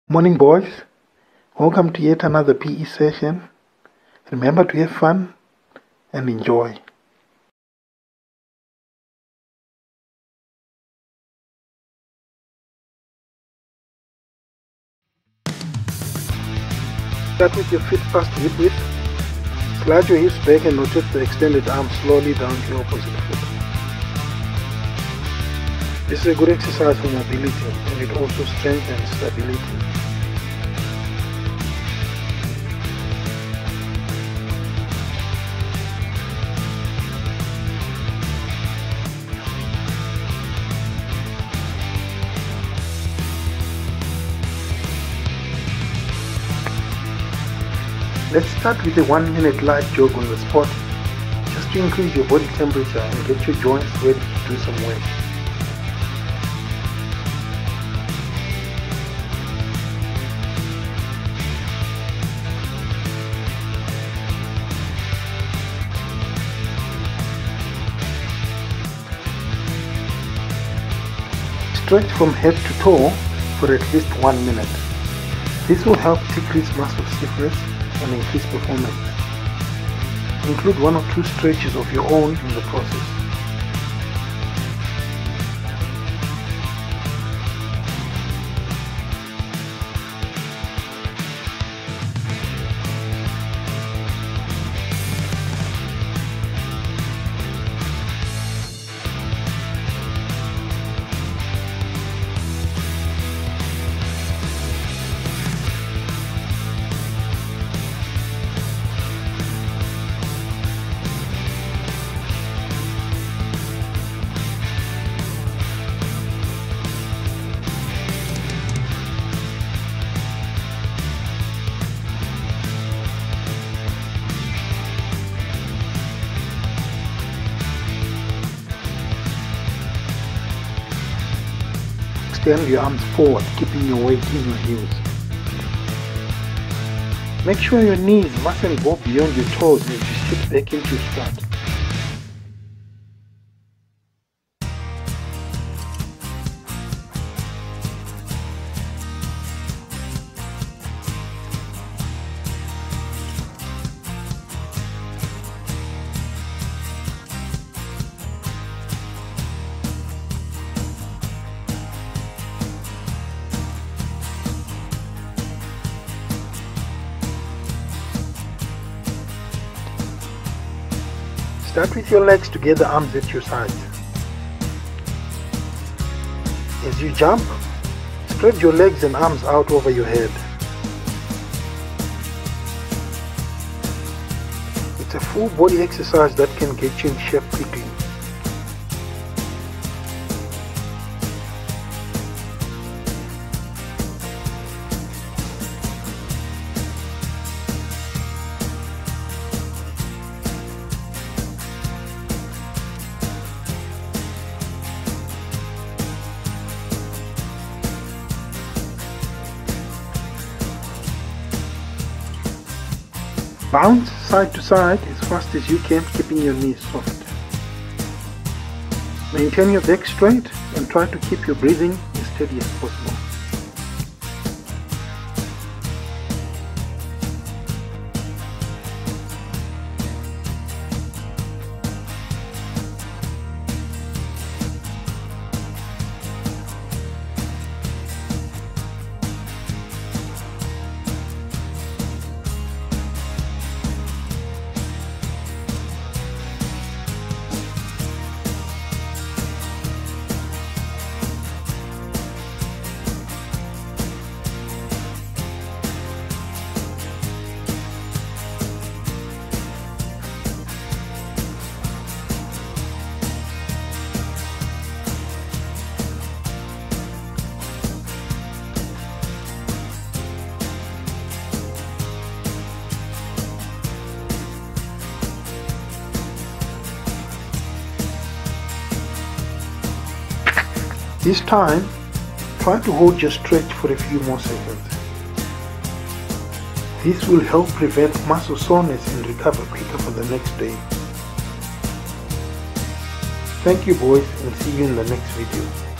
Morning boys, welcome to yet another PE session. Remember to have fun and enjoy. Start with your feet past hip width. Slide your hips back and rotate the extended arm slowly down to your opposite foot. This is a good exercise for mobility and it also strengthens stability. Let's start with a 1 minute light jog on the spot, just to increase your body temperature and get your joints ready to do some work. Stretch from head to toe for at least 1 minute. This will help decrease muscle stiffness and increase performance. Include 1 or 2 stretches of your own in the process. Extend your arms forward, keeping your weight in your heels. Make sure your knees mustn't go beyond your toes as you sit back into start. Start with your legs together, arms at your sides. As you jump, spread your legs and arms out over your head. It's a full body exercise that can get you in shape quickly. Bounce side to side as fast as you can, keeping your knees soft. Maintain your back straight and try to keep your breathing as steady as possible. This time, try to hold your stretch for a few more seconds. This will help prevent muscle soreness and recover quicker for the next day. Thank you boys, and see you in the next video.